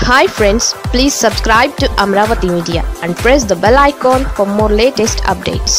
Hi friends, please subscribe to Amaravathi Media and press the bell icon for more latest updates.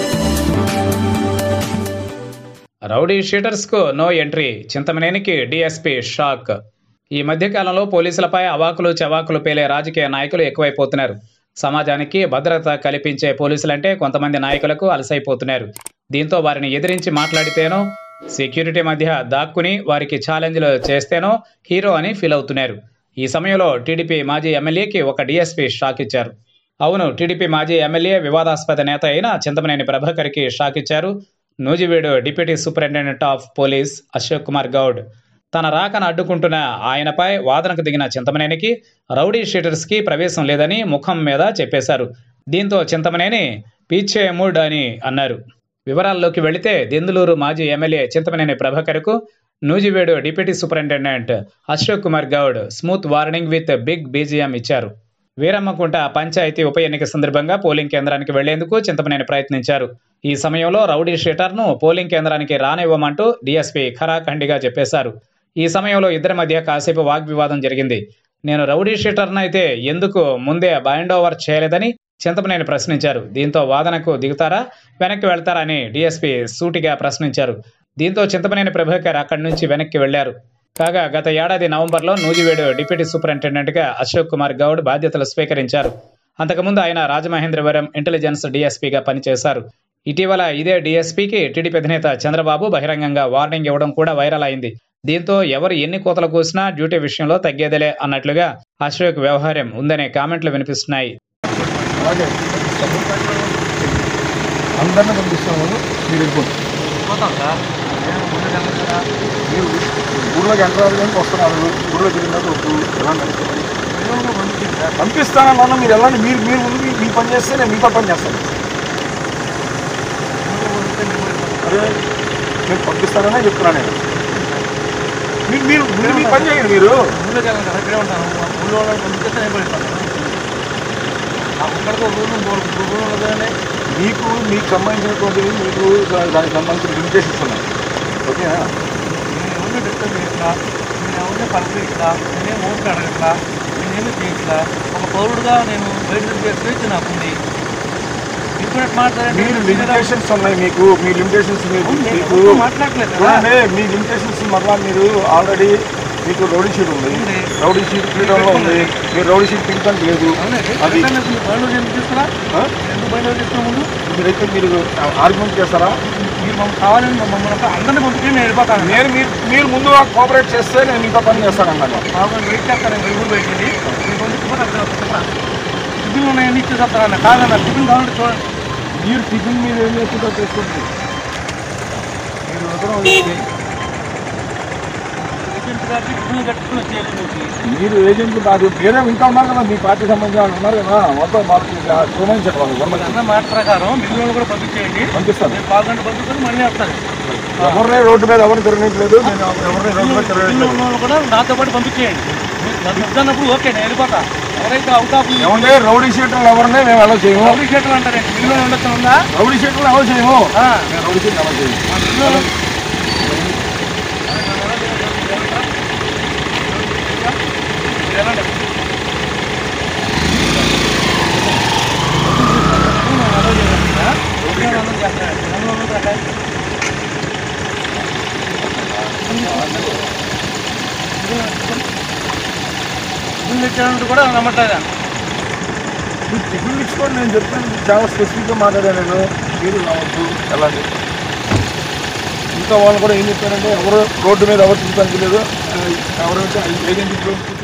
Rowdy sheeters కు no entry, చింతమనేనికి DSP shock. ఈ మధ్య కాలంలో పోలీసులపై అవాకులు చవాకులు పేలే రాజకీయ నాయకులు ఎక్కువైపోతున్నారు. సమాజానికి భద్రత కల్పించే పోలీసులంటే కొంతమంది నాయకులకు అలసైపోతున్నారు. దీంతో వారిని ఎదిరించి మాట్లాడితేనో, సెక్యూరిటీ మధ్య దాక్కుని వారికి ఛాలెంజ్లు చేస్తేనో హీరో అని ఫీల్ అవుతున్నారు. ఈ సమయంలో టీడీపీ మాజీ ఎమ్మెల్యేకి ఒక DSP షాక్ ఇచ్చారు. అవును, టీడీపీ మాజీ ఎమ్మెల్యే వివాదాస్పద నేత అయిన చింతమనేని ప్రభాకర్కి షాక్ ఇచ్చారు Nuzvid deputy superintendent of police Ashok Goud. తన రాకను అడ్డుకుంటున్న ఆయనపై వాదనకు దిగిన చింతమనేనికి రౌడీ షీటర్స్కి ప్రవేశం లేదని ముఖం మీద చెప్పేశారు. దీంతో చింతమనేని పీచే మూడ్ అని అన్నారు. వివరాల్లోకి వెళితే దెందులూరు మాజీ ఎమ్మెల్యే చింతమనేని ప్రభాకర్కు Nuzvid deputy superintendent Ashok Goud smooth warning with big BGM ఇచ్చారు. వీరమ్మకుంట పంచాయతీ ఉప ఎన్నిక సందర్భంగా పోలింగ్ కేంద్రానికి వెళ్లేందుకు చింతమనేని ప్రయత్నించారు. ఈ సమయంలో రౌడీ షీటర్ను పోలింగ్ కేంద్రానికి రానివ్వమంటూ DSP ఖరాఖండిగా చెప్పేశారు. ఈ సమయంలో ఇద్దరి మధ్య కాసేపు వాగ్వివాదం జరిగింది. నేను రౌడీ షీటర్నైతే ఎందుకు ముందే బైండ్ ఓవర్ చేయలేదని చింతమనేని ప్రశ్నించారు. దీంతో వాదనకు దిగుతారా, వెనక్కి వెళ్తారా అని DSP సూటిగా ప్రశ్నించారు. దీంతో చింతమనేని ప్రభాకర్ అక్కడి నుంచి వెనక్కి వెళ్లారు. కాగా గత ఏడాది నవంబర్లో నూజివీడు డిప్యూటీ సూపరింటెండెంట్గా అశోక్ గౌడ్ బాధ్యతలు స్వీకరించారు. అంతకుముందు ఆయన రాజమహేంద్రవరం ఇంటెలిజెన్స్ DSPగా పనిచేశారు. ఇటీవల ఇదే DSPకి టీడీపీ అధినేత చంద్రబాబు బహిరంగంగా వార్నింగ్ ఇవ్వడం కూడా వైరల్ అయింది. దీంతో ఎవరు ఎన్ని కోతలు కూసినా డ్యూటీ విషయంలో తగ్గేదిలే అన్నట్లుగా అశోక్ వ్యవహారం ఉందనే కామెంట్లు వినిపిస్తున్నాయి. ఊళ్ళోకి ఎంటర్ వస్తున్నారు. ఊళ్ళోకి పంపిస్తానన్నా మీరు వెళ్ళండి. మీరు ముందు మీ పని చేస్తే నేను మీతో పని చేస్తాను. అదే నేను పంపిస్తాననే చెప్తున్నాను. నేను మీరు మీ పని చేయండి. మీరు ఊళ్ళోకి వెళ్ళండి, అక్కడే ఉంటాను. ఊళ్ళో పంపిస్తే నేను పడిస్తాను. మీకు సంబంధించినటువంటివి దానికి సంబంధించిన లిమిటేషన్స్ ఉన్నాయి. ఓకేనా? నేను డిస్టర్బ్ చేసినా, నేను ఎవరిని పలకరించినా, నేనేం ఓట్లు అడగట్లా, నేనేమి చేసినా, ఒక పౌరుడుగా నేను బయట స్వేచ్ఛ నాకుంది. మీరు లిమిటేషన్స్ ఉన్నాయి. మీకు మీ లిమిటేషన్స్ మీకు మాట్లాడలేదు. మీ లిమిటేషన్స్ మరలా మీరు ఆల్రెడీ మీకు రౌడీ షీట్ ఉంది. రౌడీ షీట్ ఫ్రీడంలో ఉంది. మీరు రౌడీ షీట్ పింక్ లేదు. అది మీరైతే మీరు ఆర్గ్యుమెంట్ చేస్తారా? మీరు మమ్మల్ని కావాలని మమ్మల్ని అందరినీ పంపించి నేను వెళ్ళిపోతాను. మీరు ముందు కోఆపరేట్ చేస్తే నేను ఇంకా పని చేస్తాను అన్నాను. వెయిట్ చేస్తాను. నేను బయటది నేను పంపించుకుంటే టిఫిన్ ఉన్నాయని ఇచ్చేసి వస్తాను. కాదన్న టిఫిన్ కావాలంటే చూడండి. మీరు టిఫిన్ మీరు ఏం చేసుకుంటో చేసుకోండి. మీరు ఏజెంట్లు కాదు, వేరే ఇంకా ఉన్నారు కదా, మీ పార్టీ సంబంధించిన వాళ్ళు ఉన్నారు కదా, మొత్తం మాకు చెప్పాలి. మాట ప్రకారం బిల్లు కూడా పంపించేయండి. పంపిస్తాను. పాల్గొంటే పంపిస్తాను. మళ్ళీ వస్తాను. ఎవరిని రోడ్డు మీద ఎవరు తిరగట్లేదు. నేను ఎవరిని రోడ్డు మీద తిరగలేదు కూడా నాతో పాటు పంపించేయండి. ఇద్దన్నప్పుడు ఓకే నేను వెళ్ళిపోతా. ఎవరైతే అవుతాపు ఏమంటే రౌడీ షీటర్లు ఎవరిని మేము అలౌ చేయము. రౌడీ షీటర్లు అంటారండి. బిల్లు ఉండొచ్చు ఉందా? రౌడీ షీటర్లు అలౌ చేయము. రౌడీ షీట్లు అలౌ చేయము. ఇచ్చానంటూ కూడా నమ్మట్లేదా? టిఫిన్ ఇచ్చుకోండి. నేను చెప్తాను. చాలా స్పెసిఫిక్గా మాట్లాడాను నేను. మీరు రావద్దు వెళ్ళండి. ఇంకా వాళ్ళు కూడా ఏం చెప్పారంటే ఎవరు రోడ్డు మీద ఎవరు చూడడానికి లేదు. ఎవరైతే ఏజెంట్